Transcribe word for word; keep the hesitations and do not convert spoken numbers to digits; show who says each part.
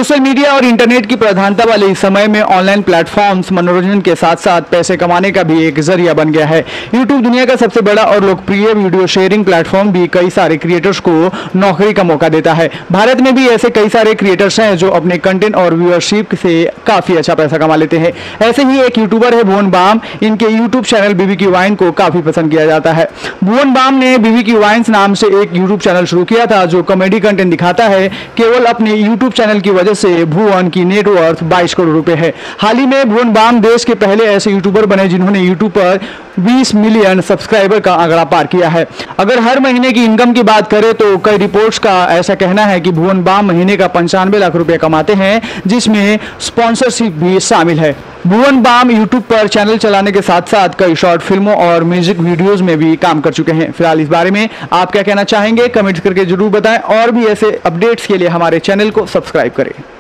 Speaker 1: Social media और internet की प्रधानता वाले इस समय में ऑनलाइन प्लेटफॉर्म्स मनोरंजन के साथ साथ पैसे कमाने का भी एक जरिया बन गया है। यूट्यूब दुनिया का सबसे बड़ा और लोकप्रिय वीडियो शेयरिंग प्लेटफॉर्म भी कई सारे क्रिएटर्स को नौकरी का मौका देता है। भारत में भी ऐसे कई सारे क्रिएटर्स हैं जो अपने कंटेंट और व्यूअरशिप से काफी अच्छा पैसा कमा लेते हैं। ऐसे ही एक यूट्यूबर है भुवन बाम। इनके यूट्यूब चैनल बीबीक्यू वाइन को काफी पसंद किया जाता है। भुवन बाम ने बीबीक्यू वाइन्स नाम से एक यूट्यूब चैनल शुरू किया था जो कॉमेडी कंटेंट दिखाता है। केवल अपने यूट्यूब चैनल की वजह से भुवन की नेटवर्थ बाईस करोड़ रुपए है। हाल ही में भुवन बाम देश के पहले ऐसे यूट्यूबर बने जिन्होंने यूट्यूब पर बीस मिलियन सब्सक्राइबर का आंकड़ा पार किया है। अगर हर महीने की इनकम की बात करें तो कई रिपोर्ट्स का ऐसा कहना है कि भुवन बाम महीने का पंचानवे लाख रुपए कमाते हैं, जिसमें स्पॉन्सरशिप भी शामिल है। भुवन बाम यूट्यूब पर चैनल चलाने के साथ साथ कई शॉर्ट फिल्मों और म्यूजिक वीडियोस में भी काम कर चुके हैं। फिलहाल इस बारे में आप क्या कहना चाहेंगे, कमेंट करके जरूर बताएं और भी ऐसे अपडेट्स के लिए हमारे चैनल को सब्सक्राइब करें।